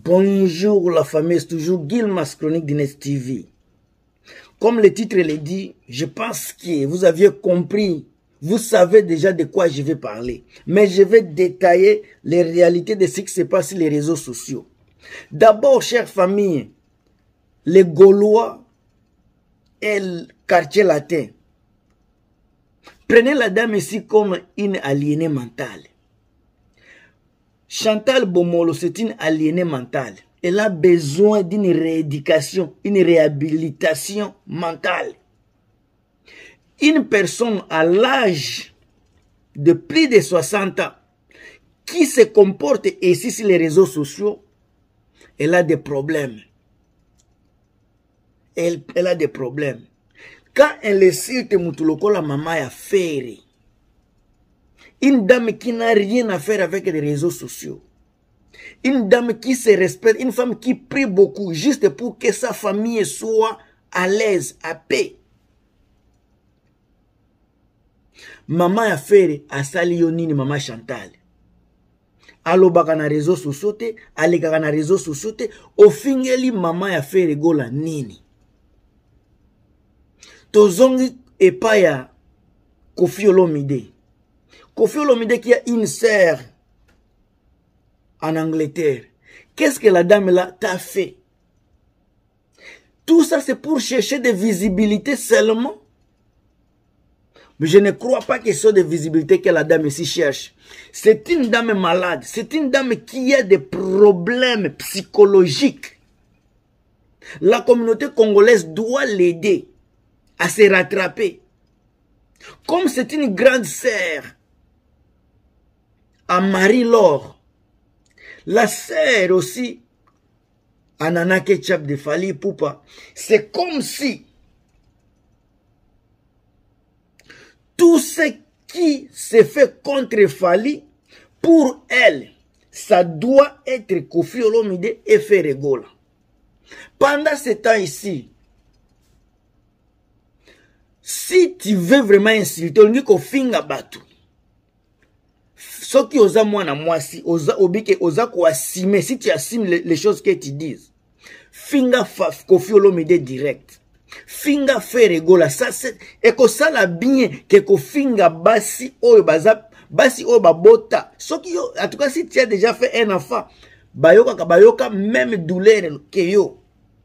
Bonjour la famille, c'est toujours Gilmas Chronique d'Inès TV. Comme le titre le dit, je pense que vous aviez compris, vous savez déjà de quoi je vais parler. Mais je vais détailler les réalités de ce qui se passe sur les réseaux sociaux. D'abord, chère famille, les Gaulois et le quartier latin. Prenez la dame ici comme une aliénée mentale. Chantal Bomolo, c'est une aliénée mentale. Elle a besoin d'une rééducation, une réhabilitation mentale. Une personne à l'âge de plus de 60 ans qui se comporte ici sur les réseaux sociaux, elle a des problèmes. Elle a des problèmes. Quand elle cite Moutuloko, la maman a fait. Une dame qui n'a rien à faire avec les réseaux sociaux. Une dame qui se respecte, une femme qui prie beaucoup juste pour que sa famille soit à l'aise, à paix. Maman a fait à Salionini, maman Chantal. Alobaka na réseaux sociaux te, alekaka na réseaux sociaux te, ofingeli maman a fait rigola nini. Tozongi epaya Koffi Olomide. Koffi Olomide qui a une sœur en Angleterre. Qu'est-ce que la dame là t'a fait? Tout ça c'est pour chercher de visibilité seulement. Mais je ne crois pas que ce soit de visibilité que la dame ici cherche. C'est une dame malade. C'est une dame qui a des problèmes psychologiques. La communauté congolaise doit l'aider à se rattraper. Comme c'est une grande sœur à Marie-Laure, la sœur aussi à Nana Ketchup de Fally Ipupa, c'est comme si tout ce qui se fait contre Fally, pour elle, ça doit être Koffi Olomide et Ferregola. Pendant ce temps ici, si tu veux vraiment insulter, on dit qu'on finga batu. Ce qui osa moi na moi si osa obike osa ko assumer, si tu assumes les choses que tu dis. Finga Koffi Olomide direct. Finga Ferregola, ça c'est et que ça la bien que ko finga basi oyo basi oyo babota. Ce qui en tout cas si tu as déjà fait un enfant, bayoka même douleur que yo.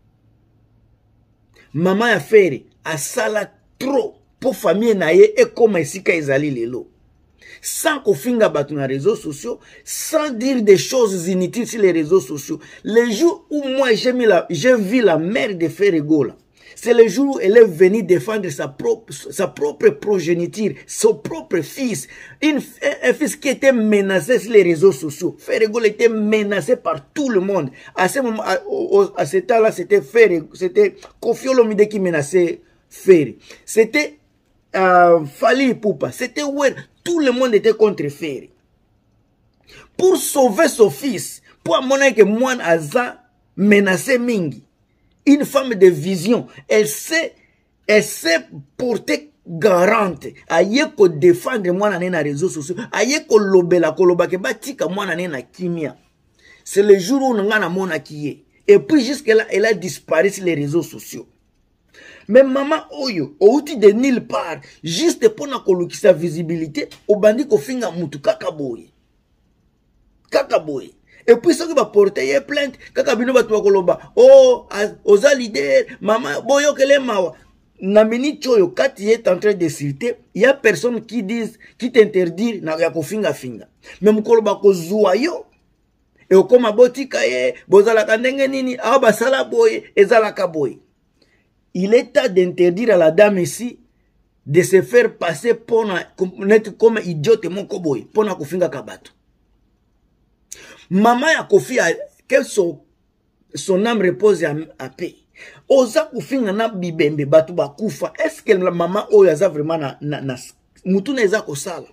Maman a fait a sala trop pour famille naye et comme ici ezali lelo. Sans qu'on finga battu dans les réseaux sociaux, sans dire des choses inutiles sur les réseaux sociaux. Le jour où moi j'ai vu la mère de Ferregola, c'est le jour où elle est venue défendre sa propre progéniture, son propre fils. Un fils qui était menacé sur les réseaux sociaux. Ferregola était menacé par tout le monde. À ce moment, à ce temps-là, c'était Koffi Olomide qui menaçait Ferre. C'était Fally Ipupa. C'était ouais, tout le monde était contre Ferre. Pour sauver son fils, pour amener que moi aza menacé mingi. Une femme de vision, elle sait porter garante. Aye ko défendre moi na réseaux sociaux. Aye ko lobela koloba ke batika moi na kimia. C'est le jour où on a mona kiye. Et puis jusque là, elle a disparu sur les réseaux sociaux. Mais maman oyo, outi de nulle part, juste pour na kolukisa visibilité, au bandi ko finga mutu kakaboye. Kakaboye. Et puis ce qui va porter plainte, kakabino batu koloba, oh, oza leader, maman, boyo kele mawa. Namini choyo, quand tu es en train de citer, il y a personne qui disent, qui t'interdit, na ya ko finga. Mais mukoloba ko zuayo, et okoma botika ye, bozala kandenge nini, aba sala boye, ezala kaboye. Il est temps d'interdire à la dame ici de se faire passer pour être comme idiote mon koboy, pour na kofinga kabato. Maman ya Koffi, que son âme repose à paix. Oza kofinga na bibembe batu bakufa. Est-ce que la maman oyaza vraiment na mutu na eza kosala?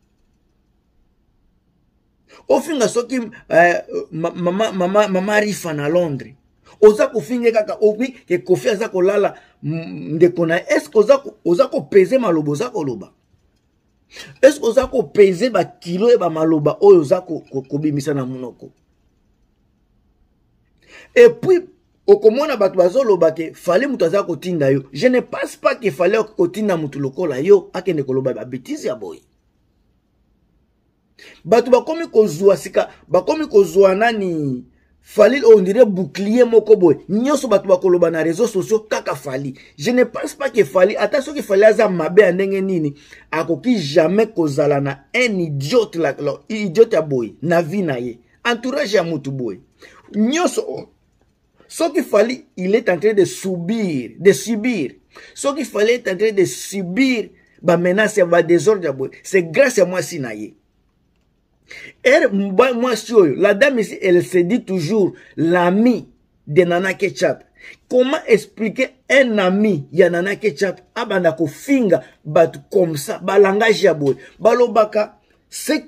Ofinga soki maman rifa na Londres. Oza kofinga kaka obi ke Koffi aza kolala ndekona. Est-ce que oza ko peser maloba oza koloba? Est-ce que oza ko peser ba kilo e ba maloba oyo oza ko bimisa na munoko? Et puis okomona bato bazoloba ke fallait mutu aza kotinda yo. Je ne pense pas que fallait kotinda mutu lokola yo akende koloba ba bêtise ya boy. Bato bakomi kozwa sika, bakomi kozwa nani fallait on dirait bouclier moko boy. Nyoso bato bakoloba na réseaux sociaux kaka fallait. Je ne pense pas que fallait, attention que fallait aza mabe ndenge nini akoki jamais kozala na un idiote la idiote ya boy na vie na ye. Entourage ya mutu boy. Nyoso ce qu'il fallait, il est en train de subir. Ce qu'il fallait être en train de subir, bah menace, bah désordre, c'est grâce à moi si naïe. Et moi, la dame ici, elle se dit toujours l'ami de Nana Ketchup. Comment expliquer un ami ya Nana Ketchup abanda ko finga bat comme ça, ba langage ya boy, balobaka, c'est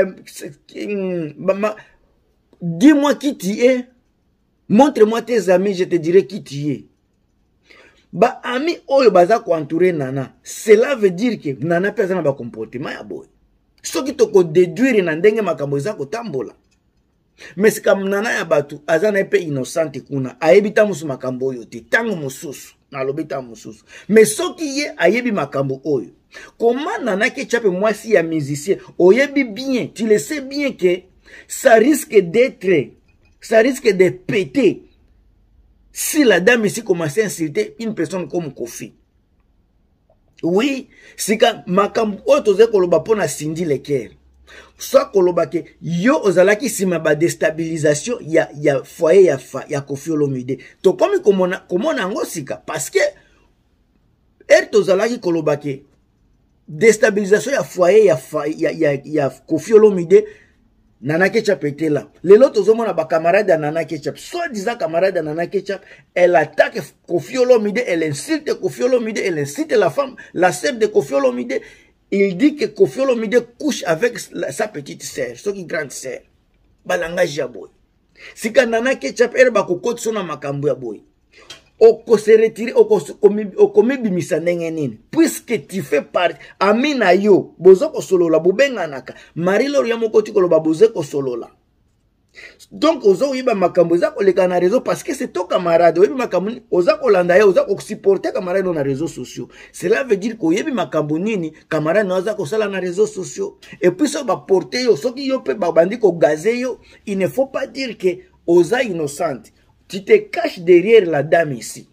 dis-moi qui tu es. Montre-moi tes amis, je te dirai qui tu es. Ba ami oyo baza ko entourer Nana. Cela veut dire que Nana pesa na ba comportement ya boy. Ce qui to ko déduire na ndenge makambo za ko tambola. Mais c'est comme Nana ya batu azana pe innocente kuna. Ayebita musu makambo oyo te tango mususu na lobita mususu. Mais ce qui est ayebi makambo oyo. Comment Nana Ketchup moi si ya musicien oyebi bien, tu le sais bien que ça risque de péter si la dame ici commençait à insulter une personne comme Kofi. Oui, c'est quand makambo otoze koloba pona Cindy Leker. Soit koloba ke yo ozalaki sima ba déstabilisation ya foyer ya Kofi Olomide. To komi komona ngo sika parce que tozalaki koloba ke déstabilisation ya foyer ya Kofi Olomide. Nana Ketchup était là. Les autres hommes ba camarade de Nana Ketchup. Soit disant camarade de Nana Ketchup, elle attaque Kofi Olomide, elle insulte Kofi Olomide, elle insulte la femme, la sœur de Kofi Olomide. Il dit que Kofi Olomide couche avec sa petite sœur, sa grande sœur. Balangage ya boy. Si ka Nana Ketchup elle ba ko kote sona makambo ya boy. Oko se retire, oko mibimisa ndenge nini. Puisque tu fais partie, amina yo, bozo ko solola, bobenga naka. Marilo ya moko tikolo ba boze ko solola. Donc, ozo yiba makambo za ko leka na réseau parce que c'est ton camarade. Oyebi makambo ni, oza ko landa ya, oza ko supporter camarade na réseaux sociaux. Cela veut dire que oyebi makambo nini, camarade na oza ko sala na réseaux sociaux. Et puis ça va porter yo, soki yo pe ba bandi ko gaze yo, il ne faut pas dire que oza innocente. Tu te caches derrière la dame ici.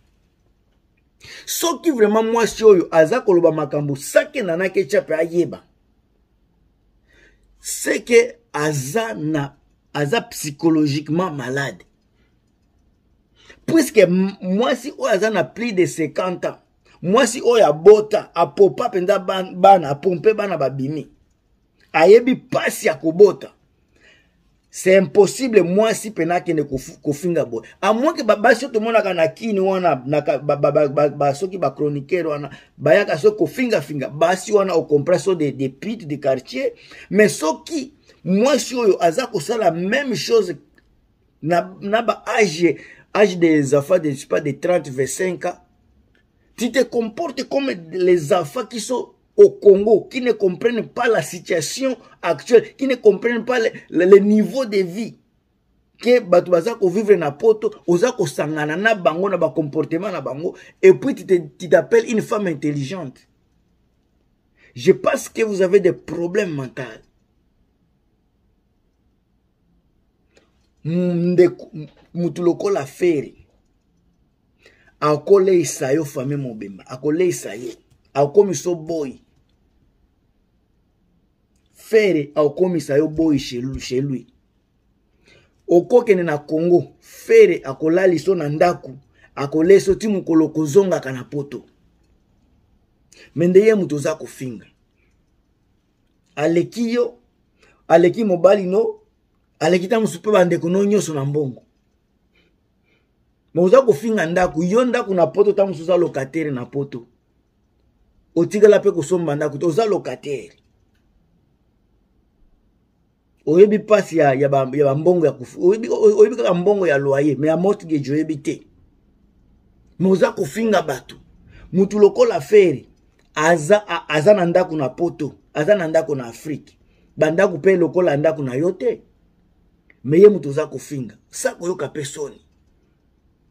Ce qui vraiment moi si oyo aza koloba makambo sake Nana Ketchup ayeba. C'est que aza psychologiquement malade. Puisque moi si oyo aza na plus de 50 ans. Moi si oyo abota apopa penda bana apompe bana babimi. Ayebi pasi ya kobota. C'est impossible moi si pena kene kofinga boy. À moins que basi tout le monde na kini wana na soki ba chroniqueur wana bayaka so kofinga finga basi wana au compresso des pits de quartier mais soki moi si oyo aza ko sala même chose na ba âge des enfants de je sais pas de 30-25 ans. Tu te comportes comme les enfants qui sont au Congo, qui ne comprennent pas la situation actuelle, qui ne comprennent pas le niveau de vie que batu baza ko vivre na poto, oza ko sangana na bango na ba comportement na bango, et puis tu t'appelles une femme intelligente. Je pense que vous avez des problèmes mentaux. Mutuloko la fere. Akole isayo famille mobemba, akole isayo. Akomiso boy. Fere akomisa yo boy chez lui. Okokene na Congo, fere akolali so na ndaku, akoleso ti mukolo kozonga kana poto. Mendeye mutu za kofinga. Alekiyo, aleki mobali no, alekita musupe bandeko no nyoso na mbongo. Moza kofinga ndaku, yo ndaku na poto ta musuza locataire na poto. Otigala pe kosomba ndaku, oza locataire. Oyebi pasi ya mbongo ya kufu. Oyebi kaka mbongo ya loyer. Mais ya mortgage oyebi te. Moza kofinga batu. Mutu lokola fere. Aza na ndaku na poto. Aza na ndaku na Afrique. Bandaku pe lokola ndaku na yote. Meye mutu oza kofinga. Sa koyoka pe soni.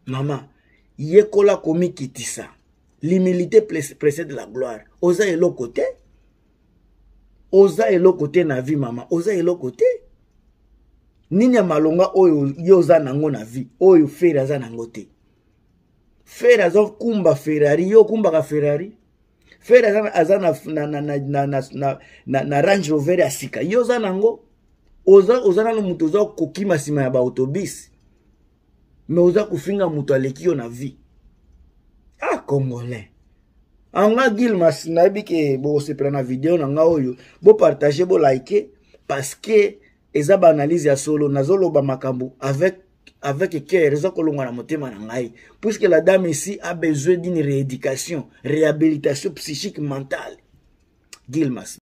Maman, yekola komi kitisa. L'humilité précède la gloire. Oza elo côté. Oza elo côté na vie, maman. Oza elo côté. Ninya malonga oyo yoza nango na vie. Oyo fere aza nango te. Fere aza kumba Ferrari. Yo kumba ka Ferrari. Fere aza na Range Rover ya sika. Yoza nango. Oza na mutu oza kokima sima ya ba autobus. Mais oza kufinga mutu aleki yo na vie. Ah, Congolais. Anga Gilmas nabi ke bo se prena vidéo na nga oyo. Bo partager, bo liker. Parce que eza ba analyse ya solo. Nazolo ba makambu avec cœur. Eza kolonga na motema na ngai. Puisque la dame ici a besoin d'une rééducation, réhabilitation psychique, mentale. Gilmas.